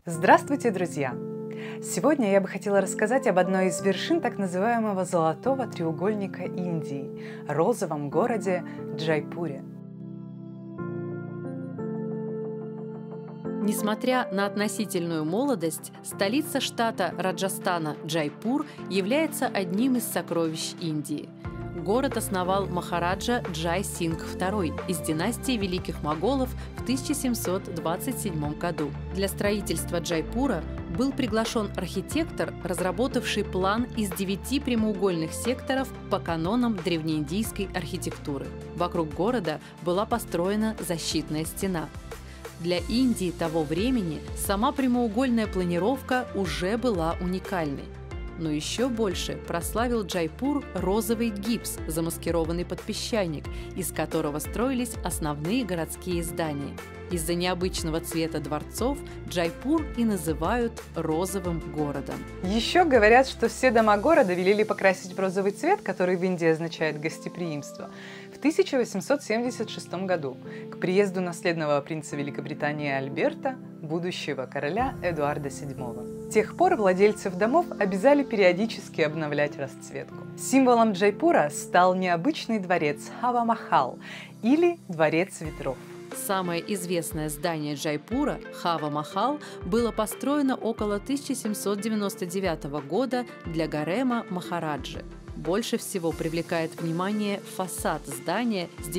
Здравствуйте, друзья! Сегодня я бы хотела рассказать об одной из вершин так называемого «золотого треугольника Индии» – розовом городе Джайпуре. Несмотря на относительную молодость, столица штата Раджастана Джайпур является одним из сокровищ Индии. Город основал махараджа Джай Сингх II из династии Великих Моголов в 1727 году. Для строительства Джайпура был приглашен архитектор, разработавший план из 9 прямоугольных секторов по канонам древнеиндийской архитектуры. Вокруг города была построена защитная стена. Для Индии того времени сама прямоугольная планировка уже была уникальной. Но еще больше прославил Джайпур розовый гипс, замаскированный под песчаник, из которого строились основные городские здания. Из-за необычного цвета дворцов Джайпур и называют розовым городом. Еще говорят, что все дома города велели покрасить в розовый цвет, который в Индии означает гостеприимство, в 1876 году, к приезду наследного принца Великобритании Альберта, будущего короля Эдуарда VII. С тех пор владельцев домов обязали периодически обновлять расцветку. Символом Джайпура стал необычный дворец Хава-Махал или Дворец ветров. Самое известное здание Джайпура, Хава-Махал, было построено около 1799 года для гарема Махараджи. Больше всего привлекает внимание фасад здания с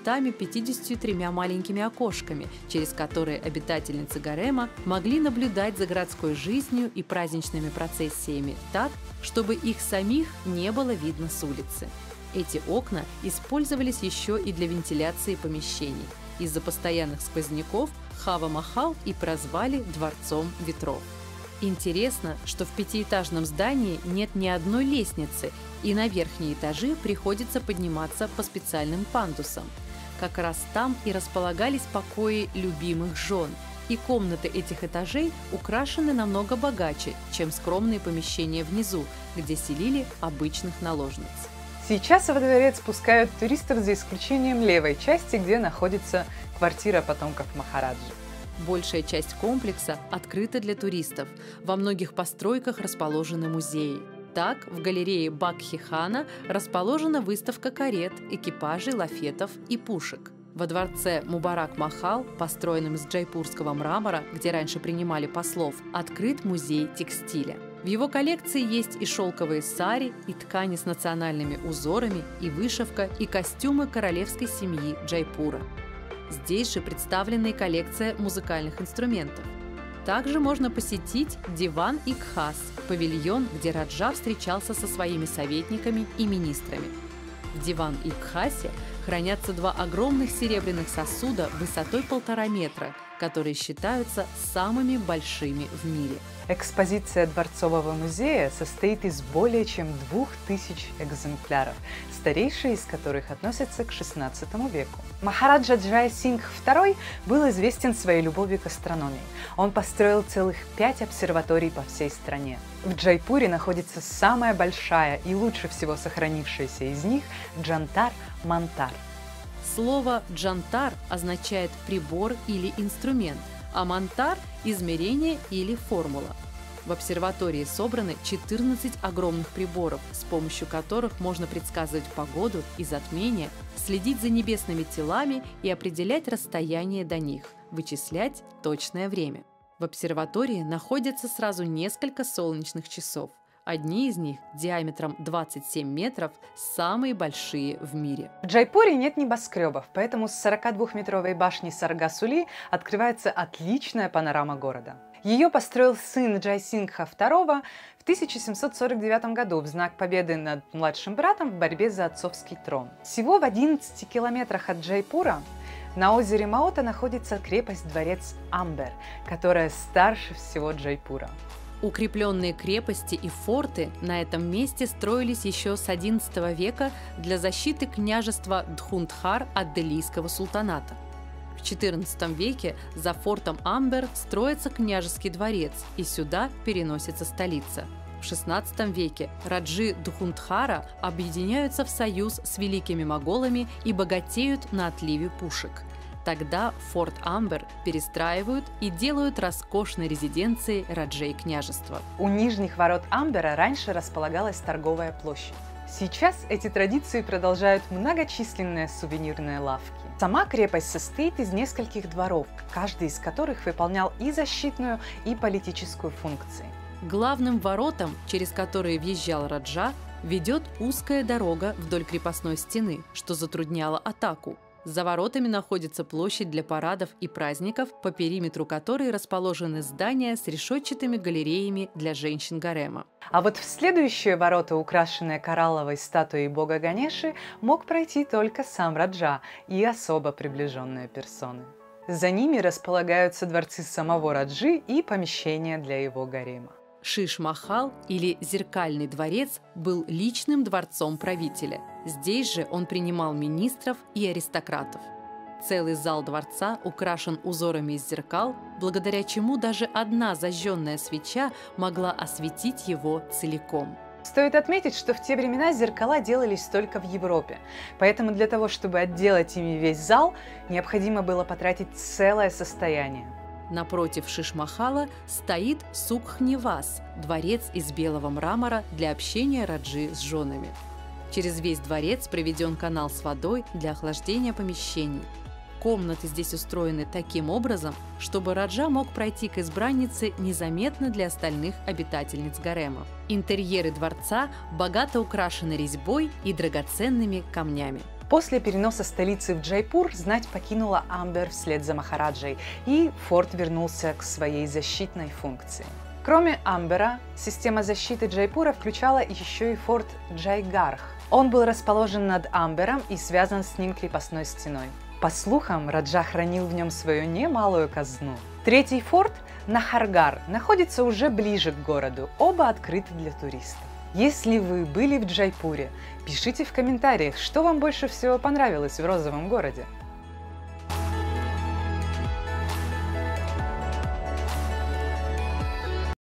953 маленькими окошками, через которые обитательницы гарема могли наблюдать за городской жизнью и праздничными процессиями так, чтобы их самих не было видно с улицы. Эти окна использовались еще и для вентиляции помещений. Из-за постоянных сквозняков Хава-Махал и прозвали Дворцом ветров. Интересно, что в пятиэтажном здании нет ни одной лестницы, и на верхние этажи приходится подниматься по специальным пандусам. Как раз там и располагались покои любимых жен, и комнаты этих этажей украшены намного богаче, чем скромные помещения внизу, где селили обычных наложниц. Сейчас во дворец пускают туристов за исключением левой части, где находится квартира потомков Махараджи. Большая часть комплекса открыта для туристов. Во многих постройках расположены музеи. Так, в галерее Бакхи-хана расположена выставка карет, экипажей, лафетов и пушек. Во дворце Мубарак-Махал, построенном из джайпурского мрамора, где раньше принимали послов, открыт музей текстиля. В его коллекции есть и шелковые сари, и ткани с национальными узорами, и вышивка, и костюмы королевской семьи Джайпура. Здесь же представлена и коллекция музыкальных инструментов. Также можно посетить Диван-и-Кхас, павильон, где Раджа встречался со своими советниками и министрами. В Диван-и-Кхасе хранятся 2 огромных серебряных сосуда высотой 1,5 метра, которые считаются самыми большими в мире. Экспозиция Дворцового музея состоит из более чем 2000 экземпляров, старейшие из которых относятся к XVI веку. Махараджа Джай Сингх II был известен своей любовью к астрономии. Он построил целых 5 обсерваторий по всей стране. В Джайпуре находится самая большая и лучше всего сохранившаяся из них – Джантар-Мантар. Слово «джантар» означает «прибор» или «инструмент», а «мантар» – «измерение» или «формула». В обсерватории собраны 14 огромных приборов, с помощью которых можно предсказывать погоду и затмения, следить за небесными телами и определять расстояние до них, вычислять точное время. В обсерватории находятся сразу несколько солнечных часов. Одни из них диаметром 27 метров самые большие в мире. В Джайпуре нет небоскребов, поэтому с 42-метровой башни Саргасули открывается отличная панорама города. Ее построил сын Джай Сингха II в 1749 году в знак победы над младшим братом в борьбе за отцовский трон. Всего в 11 километрах от Джайпура на озере Маота находится крепость-дворец Амбер, которая старше всего Джайпура. Укрепленные крепости и форты на этом месте строились еще с XI века для защиты княжества Дхундхар от Делийского султаната. В XIV веке за фортом Амбер строится княжеский дворец, и сюда переносится столица. В XVI веке раджи Дхундхара объединяются в союз с великими моголами и богатеют на отливе пушек. Тогда форт Амбер перестраивают и делают роскошной резиденцией раджей княжества. У нижних ворот Амбера раньше располагалась торговая площадь. Сейчас эти традиции продолжают многочисленные сувенирные лавки. Сама крепость состоит из нескольких дворов, каждый из которых выполнял и защитную, и политическую функции. Главным воротам, через которые въезжал раджа, ведет узкая дорога вдоль крепостной стены, что затрудняло атаку. За воротами находится площадь для парадов и праздников, по периметру которой расположены здания с решетчатыми галереями для женщин гарема. А вот в следующие ворота, украшенные коралловой статуей бога Ганеши, мог пройти только сам раджа и особо приближенные персоны. За ними располагаются дворцы самого раджи и помещения для его гарема. Шиш-Махал, или Зеркальный дворец, был личным дворцом правителя. Здесь же он принимал министров и аристократов. Целый зал дворца украшен узорами из зеркал, благодаря чему даже одна зажженная свеча могла осветить его целиком. Стоит отметить, что в те времена зеркала делались только в Европе, поэтому для того, чтобы отделать ими весь зал, необходимо было потратить целое состояние. Напротив Шиш-Махала стоит Сукх-Нивас – дворец из белого мрамора для общения раджи с женами. Через весь дворец проведен канал с водой для охлаждения помещений. Комнаты здесь устроены таким образом, чтобы раджа мог пройти к избраннице незаметно для остальных обитательниц гарема. Интерьеры дворца богато украшены резьбой и драгоценными камнями. После переноса столицы в Джайпур знать покинула Амбер вслед за Махараджей, и форт вернулся к своей защитной функции. Кроме Амбера, система защиты Джайпура включала еще и форт Джайгарх. Он был расположен над Амбером и связан с ним крепостной стеной. По слухам, раджа хранил в нем свою немалую казну. Третий форт, Нахаргар, находится уже ближе к городу, оба открыты для туристов. Если вы были в Джайпуре, пишите в комментариях, что вам больше всего понравилось в Розовом городе.